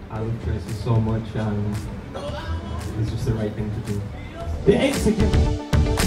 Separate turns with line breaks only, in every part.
I love Tracy so much, and it's just the right thing to do.
The executive.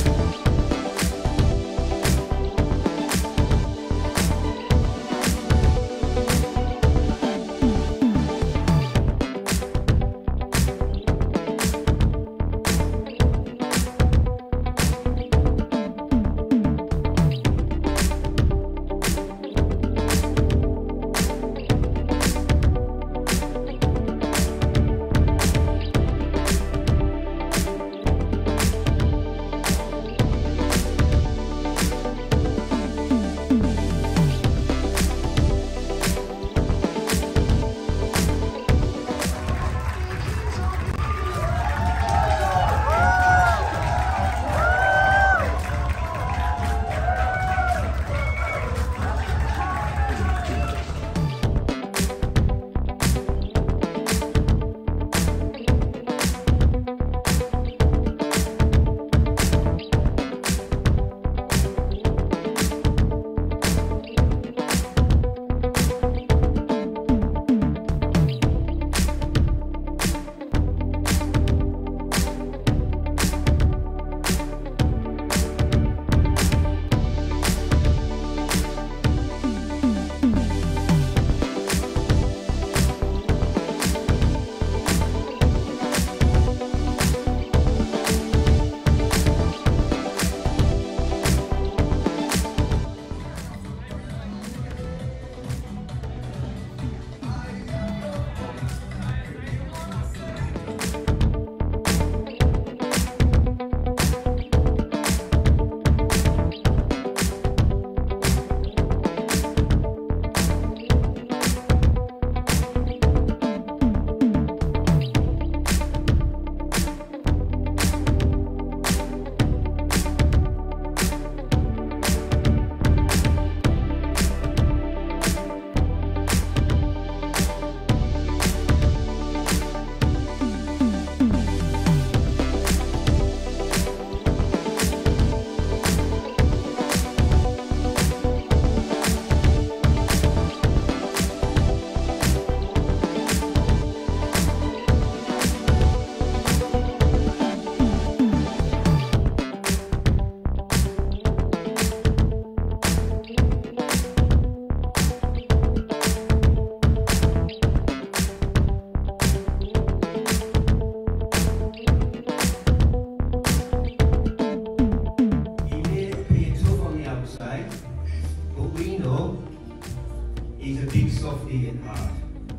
Softy in heart.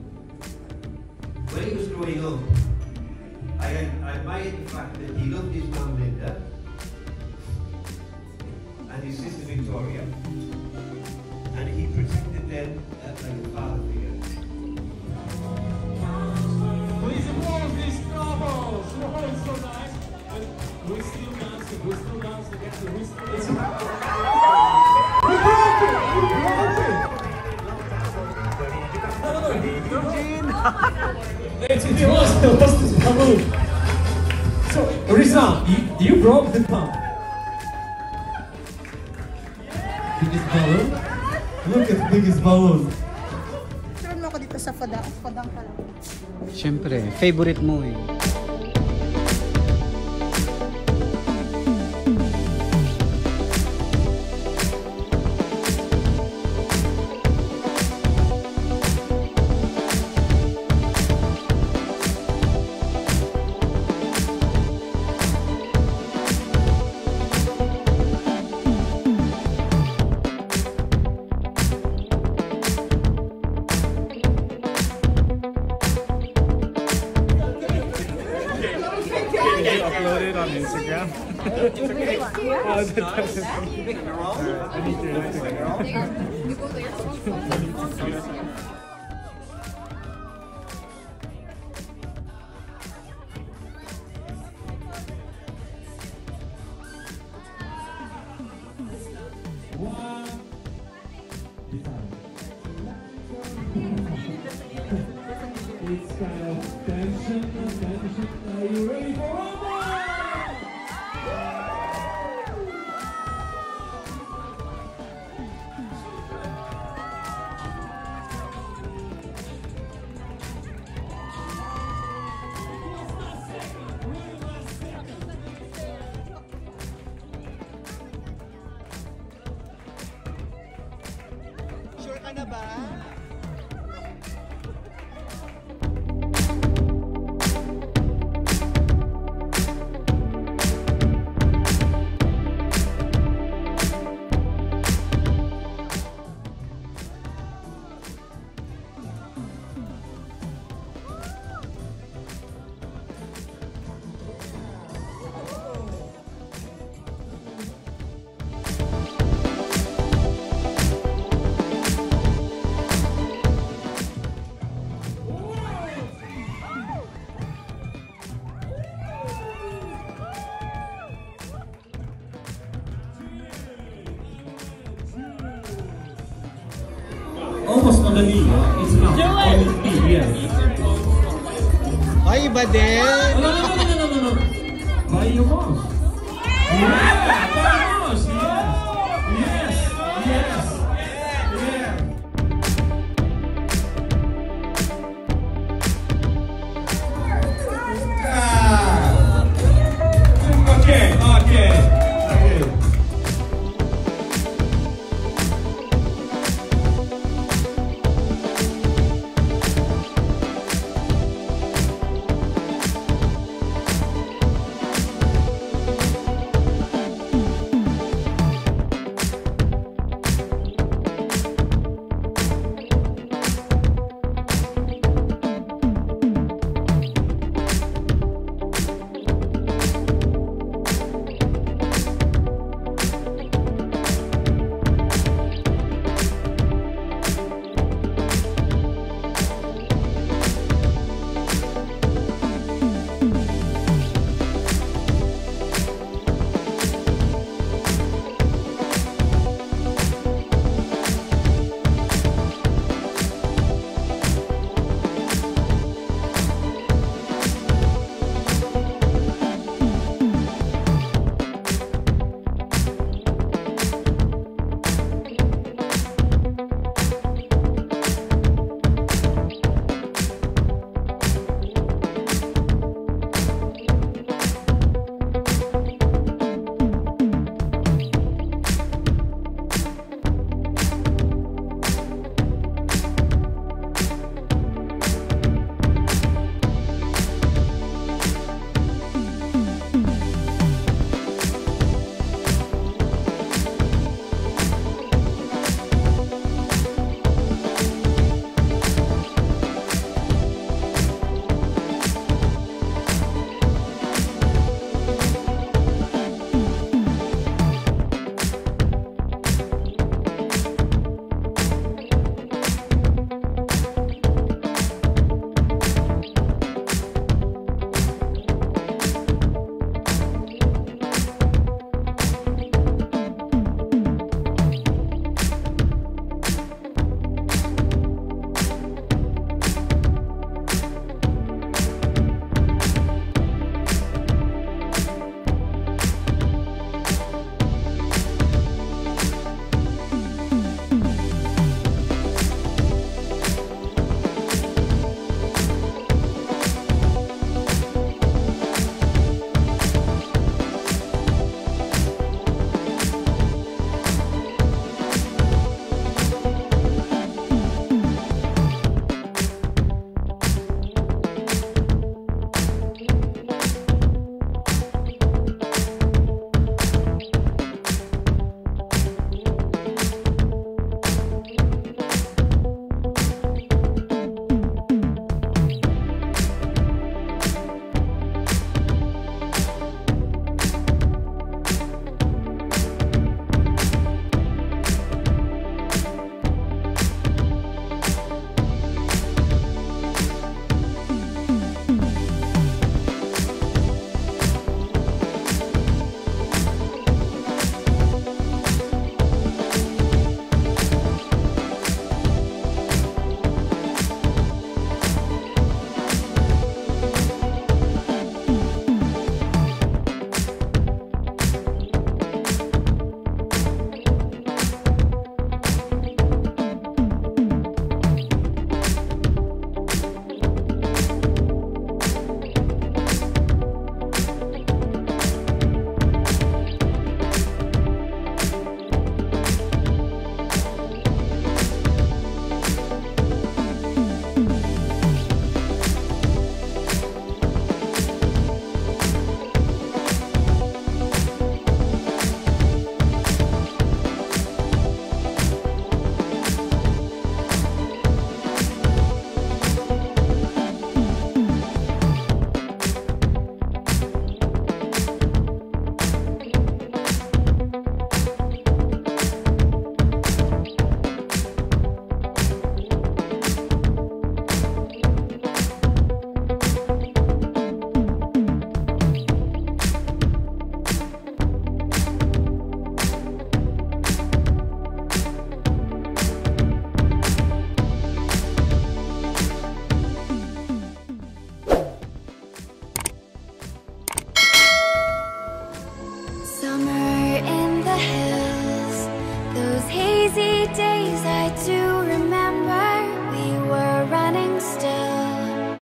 When he was growing up, I admired the fact that he loved his mum Linda and his sister Victoria, and he protected them like a father figure.
Please applause these snowballs! Oh, it's so nice! And we're still dancing, we're still dancing, we're still dancing. We broke it! We broke it! It was this balloon. So, Rizan, you broke the pump. Biggest balloon? Look at the biggest balloon.
Turn mo ako dito sa padang ka lang.
Siyempre, favorite mo eh.
Uploaded on Instagram. It's okay. Oh, that's I need to
It's kind of tension. Are you ready for one more?
ba?
Almost on the knee. It's not. On the knee, yes.
Ay, iba din.
No. By your mom. Yeah!